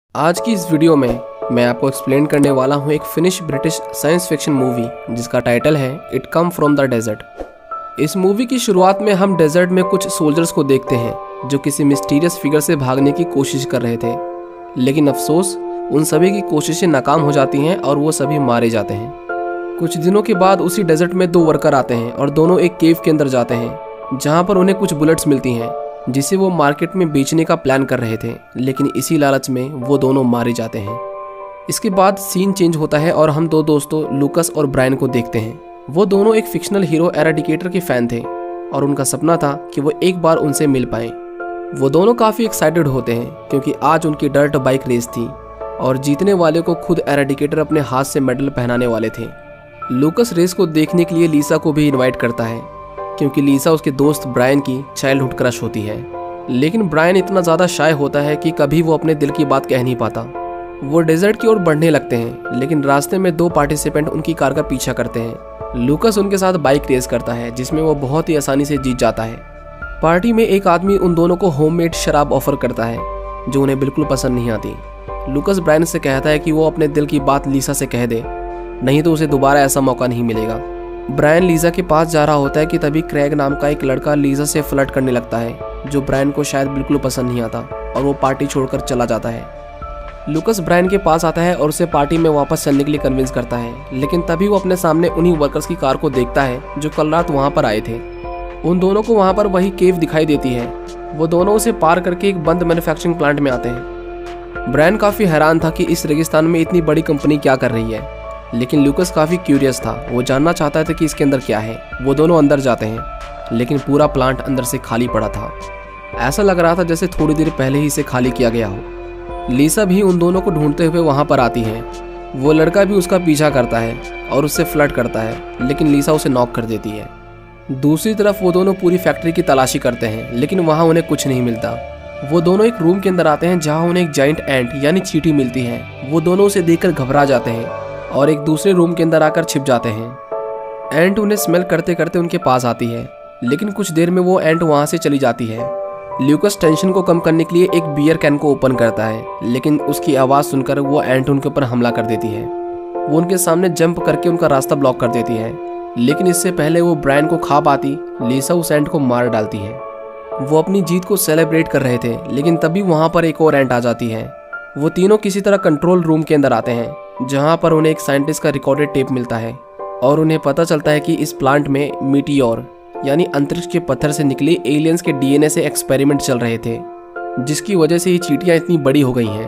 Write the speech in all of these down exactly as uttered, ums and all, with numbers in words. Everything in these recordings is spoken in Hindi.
आज की इस वीडियो में मैं आपको एक्सप्लेन करने वाला हूँ एक Finnish British science fiction movie जिसका टाइटल है it come from the desert. इस मूवी की शुरुआत में हम डेजर्ट में कुछ सोल्जर्स को देखते हैं जो किसी मिस्टीरियस फिगर से भागने की कोशिश कर रहे थे, लेकिन अफसोस उन सभी की कोशिशें नाकाम हो जाती हैं और वो सभी मारे जाते हैं। कुछ दिनों के बाद उसी डेजर्ट में दो वर्कर आते हैं और दोनों एक केव के अंदर जाते हैं जहाँ पर उन्हें कुछ बुलेट्स मिलती हैं जिसे वो मार्केट में बेचने का प्लान कर रहे थे, लेकिन इसी लालच में वो दोनों मारे जाते हैं। इसके बाद सीन चेंज होता है और हम दो दोस्तों लूकस और ब्रायन को देखते हैं। वो दोनों एक फिक्शनल हीरो एराडिकेटर के फैन थे और उनका सपना था कि वो एक बार उनसे मिल पाएं। वो दोनों काफ़ी एक्साइटेड होते हैं क्योंकि आज उनकी डर्ट बाइक रेस थी और जीतने वाले को खुद एराडिकेटर अपने हाथ से मेडल पहनाने वाले थे। लूकस रेस को देखने के लिए लीसा को भी इन्वाइट करता है क्योंकि लीसा उसके दोस्त ब्रायन की चाइल्डहुड क्रश होती है, लेकिन ब्रायन इतना ज़्यादा शाय होता है कि कभी वो अपने दिल की बात कह नहीं पाता। वो डेजर्ट की ओर बढ़ने लगते हैं, लेकिन रास्ते में दो पार्टिसिपेंट उनकी कार का पीछा करते हैं। लूकस उनके साथ बाइक रेस करता है जिसमें वो बहुत ही आसानी से जीत जाता है। पार्टी में एक आदमी उन दोनों को होममेड शराब ऑफर करता है जो उन्हें बिल्कुल पसंद नहीं आती। लूकस ब्रायन से कहता है कि वो अपने दिल की बात लीसा से कह दे, नहीं तो उसे दोबारा ऐसा मौका नहीं मिलेगा। ब्रायन लीजा के पास जा रहा होता है कि तभी क्रैग नाम का एक लड़का लीजा से फ्लर्ट करने लगता है जो ब्रायन को शायद बिल्कुल पसंद नहीं आता और वो पार्टी छोड़कर चला जाता है। लूकस ब्रायन के पास आता है और उसे पार्टी में वापस चलने के लिए कन्विंस करता है, लेकिन तभी वो अपने सामने उन्हीं वर्कर्स की कार को देखता है जो कल रात वहाँ पर आए थे। उन दोनों को वहाँ पर वही केव दिखाई देती है। वो दोनों उसे पार करके एक बंद मैन्युफैक्चरिंग प्लांट में आते हैं। ब्रायन काफ़ी हैरान था कि इस रेगिस्तान में इतनी बड़ी कंपनी क्या कर रही है, लेकिन लूकस काफ़ी क्यूरियस था। वो जानना चाहता था कि इसके अंदर क्या है। वो दोनों अंदर जाते हैं, लेकिन पूरा प्लांट अंदर से खाली पड़ा था। ऐसा लग रहा था जैसे थोड़ी देर पहले ही इसे खाली किया गया हो। लीसा भी उन दोनों को ढूंढते हुए वहाँ पर आती है। वो लड़का भी उसका पीछा करता है और उससे फ्लर्ट करता है, लेकिन लीसा उसे नॉक कर देती है। दूसरी तरफ वो दोनों पूरी फैक्ट्री की तलाशी करते हैं, लेकिन वहाँ उन्हें कुछ नहीं मिलता। वो दोनों एक रूम के अंदर आते हैं जहाँ उन्हें एक जाइंट एंट यानी चींटी मिलती है। वो दोनों उसे देखकर घबरा जाते हैं और एक दूसरे रूम के अंदर आकर छिप जाते हैं। एंट उन्हें स्मेल करते करते उनके पास आती है, लेकिन कुछ देर में वो एंट वहाँ से चली जाती है। ल्यूकस टेंशन को कम करने के लिए एक बियर कैन को ओपन करता है, लेकिन उसकी आवाज़ सुनकर वो एंट उनके ऊपर हमला कर देती है। वो उनके सामने जंप करके उनका रास्ता ब्लॉक कर देती है, लेकिन इससे पहले वो ब्रायन को खा पाती लीसा उस एंट को मार डालती है। वो अपनी जीत को सेलिब्रेट कर रहे थे, लेकिन तभी वहाँ पर एक और एंट आ जाती है। वो तीनों किसी तरह कंट्रोल रूम के अंदर आते हैं जहाँ पर उन्हें एक साइंटिस्ट का रिकॉर्डेड टेप मिलता है और उन्हें पता चलता है कि इस प्लांट में मीटियोर यानी अंतरिक्ष के पत्थर से निकले एलियंस के डीएनए से एक्सपेरिमेंट चल रहे थे, जिसकी वजह से ये चींटियाँ इतनी बड़ी हो गई हैं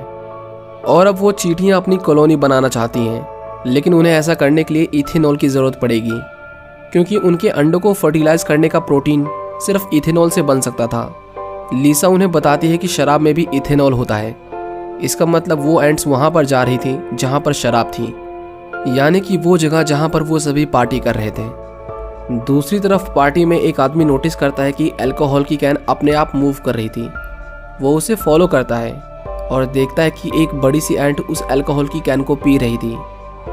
और अब वो चींटियाँ अपनी कॉलोनी बनाना चाहती हैं, लेकिन उन्हें ऐसा करने के लिए इथेनॉल की ज़रूरत पड़ेगी क्योंकि उनके अंडों को फर्टिलाइज करने का प्रोटीन सिर्फ इथेनॉल से बन सकता था। लीसा उन्हें बताती है कि शराब में भी इथेनॉल होता है। इसका मतलब वो एंट्स वहाँ पर जा रही थी जहाँ पर शराब थी, यानी कि वो जगह जहाँ पर वो सभी पार्टी कर रहे थे। दूसरी तरफ पार्टी में एक आदमी नोटिस करता है कि अल्कोहल की कैन अपने आप मूव कर रही थी। वो उसे फॉलो करता है और देखता है कि एक बड़ी सी एंट उस अल्कोहल की कैन को पी रही थी।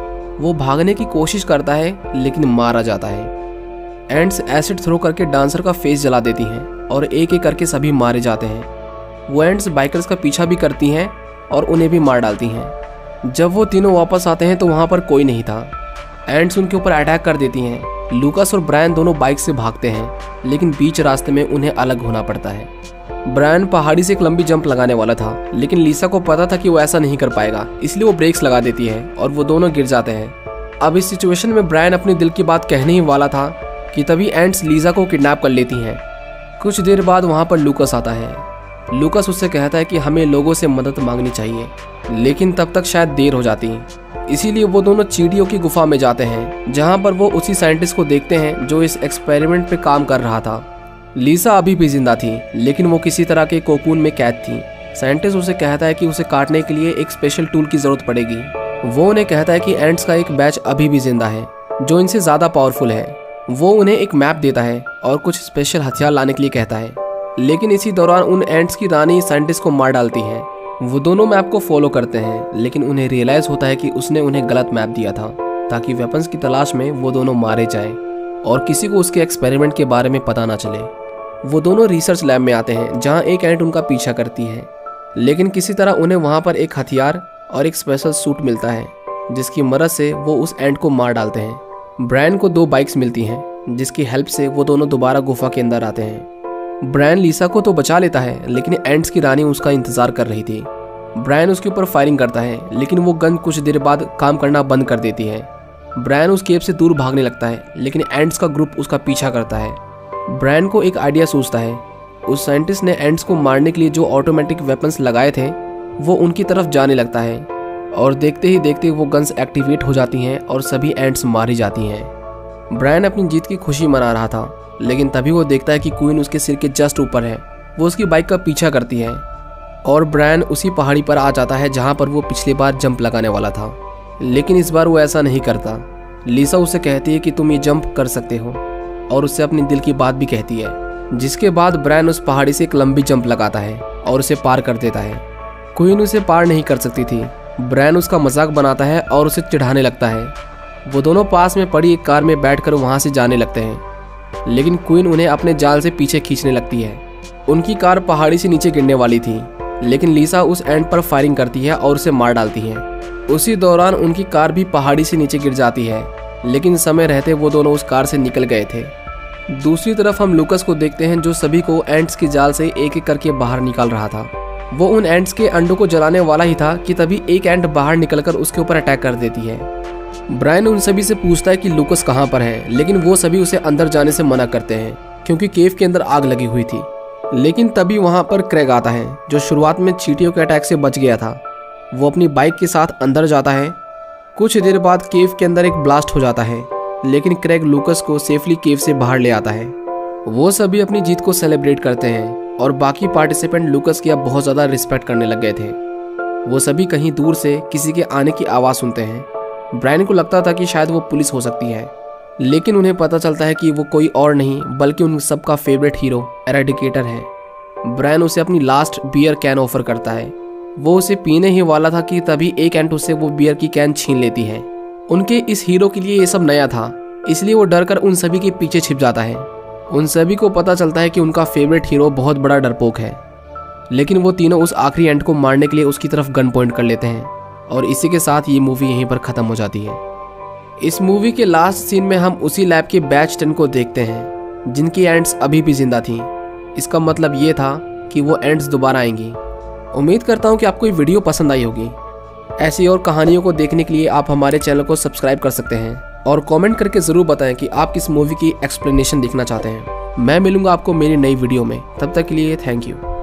वो भागने की कोशिश करता है, लेकिन मारा जाता है। एंट्स एसिड थ्रो करके डांसर का फेस जला देती हैं और एक एक करके सभी मारे जाते हैं। वो एंट्स बाइकर्स का पीछा भी करती हैं और उन्हें भी मार डालती हैं। जब वो तीनों वापस आते हैं तो वहाँ पर कोई नहीं था। एंट्स उनके ऊपर अटैक कर देती हैं। लूकस और ब्रायन दोनों बाइक से भागते हैं, लेकिन बीच रास्ते में उन्हें अलग होना पड़ता है। ब्रायन पहाड़ी से एक लंबी जंप लगाने वाला था, लेकिन लीसा को पता था कि वो ऐसा नहीं कर पाएगा, इसलिए वो ब्रेक्स लगा देती है और वो दोनों गिर जाते हैं। अब इस सिचुएशन में ब्रायन अपने दिल की बात कहने ही वाला था कि तभी एंट्स लीसा को किडनैप कर लेती हैं। कुछ देर बाद वहाँ पर लूकस आता है। लूकस उससे कहता है कि हमें लोगों से मदद मांगनी चाहिए, लेकिन तब तक शायद देर हो जाती है। इसीलिए वो दोनों चींटियों की गुफा में जाते हैं जहाँ पर वो उसी साइंटिस्ट को देखते हैं जो इस एक्सपेरिमेंट पे काम कर रहा था। लीसा अभी भी जिंदा थी, लेकिन वो किसी तरह के कोकून में कैद थी। साइंटिस्ट उसे कहता है कि उसे काटने के लिए एक स्पेशल टूल की जरूरत पड़ेगी। वो उन्हें कहता है कि एंट्स का एक बैच अभी भी जिंदा है जो इनसे ज़्यादा पावरफुल है। वो उन्हें एक मैप देता है और कुछ स्पेशल हथियार लाने के लिए कहता है, लेकिन इसी दौरान उन एंट्स की रानी साइंटिस्ट को मार डालती है। वो दोनों मैप को फॉलो करते हैं, लेकिन उन्हें रियलाइज होता है कि उसने उन्हें गलत मैप दिया था ताकि वेपन्स की तलाश में वो दोनों मारे जाएं और किसी को उसके एक्सपेरिमेंट के बारे में पता ना चले। वो दोनों रिसर्च लैब में आते हैं जहाँ एक एंट उनका पीछा करती है। लेकिन किसी तरह उन्हें वहाँ पर एक हथियार और एक स्पेशल सूट मिलता है जिसकी मदद से वो उस एंट को मार डालते हैं। ब्रायन को दो बाइक्स मिलती हैं जिसकी हेल्प से वो दोनों दोबारा गुफा के अंदर आते हैं। ब्रायन लिसा को तो बचा लेता है लेकिन एंट्स की रानी उसका इंतजार कर रही थी। ब्रायन उसके ऊपर फायरिंग करता है लेकिन वो गन कुछ देर बाद काम करना बंद कर देती है। ब्रायन उस केव से दूर भागने लगता है लेकिन एंट्स का ग्रुप उसका पीछा करता है। ब्रायन को एक आइडिया सूझता है। उस साइंटिस्ट ने एंट्स को मारने के लिए जो ऑटोमेटिक वेपन्स लगाए थे वो उनकी तरफ जाने लगता है और देखते ही देखते वो गन्स एक्टिवेट हो जाती हैं और सभी एंट्स मारी जाती हैं। ब्रायन अपनी जीत की खुशी मना रहा था लेकिन तभी वो देखता है कि क्वीन उसके सिर के जस्ट ऊपर है। वो उसकी बाइक का पीछा करती है और ब्रायन उसी पहाड़ी पर आ जाता है जहाँ पर वो पिछली बार जंप लगाने वाला था, लेकिन इस बार वो ऐसा नहीं करता। लिसा उसे कहती है कि तुम ये जंप कर सकते हो और उससे अपनी दिल की बात भी कहती है, जिसके बाद ब्रायन उस पहाड़ी से एक लंबी जंप लगाता है और उसे पार कर देता है। क्वीन उसे पार नहीं कर सकती थी। ब्रायन उसका मजाक बनाता है और उसे चिढ़ाने लगता है। वो दोनों पास में पड़ी एक कार में बैठकर वहाँ से जाने लगते हैं लेकिन क्वीन उन्हें अपने जाल से पीछे खींचने लगती है। उनकी कार पहाड़ी से नीचे गिरने वाली थी लेकिन लिसा उस एंड पर फायरिंग करती है और उसे मार डालती है। उसी दौरान उनकी कार भी पहाड़ी से नीचे गिर जाती है लेकिन समय रहते वो दोनों उस कार से निकल गए थे। दूसरी तरफ हम लूकस को देखते हैं जो सभी को एंट्स की जाल से एक एक करके बाहर निकाल रहा था। वो उन एंट्स के अंडों को जलाने वाला ही था कि तभी एक एंट बाहर निकलकर उसके ऊपर अटैक कर देती है। ब्रायन उन सभी से पूछता है कि लूकस कहाँ पर है लेकिन वो सभी उसे अंदर जाने से मना करते हैं क्योंकि केव के अंदर आग लगी हुई थी। लेकिन तभी वहाँ पर क्रेग आता है जो शुरुआत में चींटियों के अटैक से बच गया था। वो अपनी बाइक के साथ अंदर जाता है। कुछ देर बाद केव के अंदर एक ब्लास्ट हो जाता है लेकिन क्रेग लूकस को सेफली केव से बाहर ले आता है। वो सभी अपनी जीत को सेलिब्रेट करते हैं और बाकी पार्टिसिपेंट लूकस की अब बहुत ज़्यादा रिस्पेक्ट करने लग गए थे। वो सभी कहीं दूर से किसी के आने की आवाज़ सुनते हैं। ब्रायन को लगता था कि शायद वो पुलिस हो सकती है लेकिन उन्हें पता चलता है कि वो कोई और नहीं बल्कि उन सबका फेवरेट हीरो एराडिकेटर है। ब्रायन उसे अपनी लास्ट बियर कैन ऑफर करता है। वो उसे पीने ही वाला था कि तभी एक एंट उससे वो बियर की कैन छीन लेती है। उनके इस हीरो के लिए ये सब नया था इसलिए वो डर कर उन सभी के पीछे छिप जाता है। उन सभी को पता चलता है कि उनका फेवरेट हीरो बहुत बड़ा डरपोक है लेकिन वो तीनों उस आखिरी एंट को मारने के लिए उसकी तरफ गन पॉइंट कर लेते हैं और इसी के साथ ये मूवी यहीं पर ख़त्म हो जाती है। इस मूवी के लास्ट सीन में हम उसी लैब के बैच टेन को देखते हैं जिनकी एंट्स अभी भी जिंदा थी। इसका मतलब ये था कि वो एंट्स दोबारा आएंगी। उम्मीद करता हूँ कि आपको ये वीडियो पसंद आई होगी। ऐसी और कहानियों को देखने के लिए आप हमारे चैनल को सब्सक्राइब कर सकते हैं और कमेंट करके ज़रूर बताएं कि आप किस मूवी की एक्सप्लेनेशन देखना चाहते हैं। मैं मिलूंगा आपको मेरी नई वीडियो में। तब तक के लिए थैंक यू।